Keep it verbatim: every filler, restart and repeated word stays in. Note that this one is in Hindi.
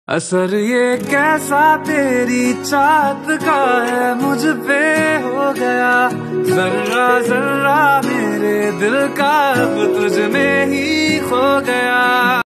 असर ये कैसा तेरी चाहत का है मुझ पे हो गया, जर्रा जर्रा मेरे दिल का अब तुझ में ही खो गया।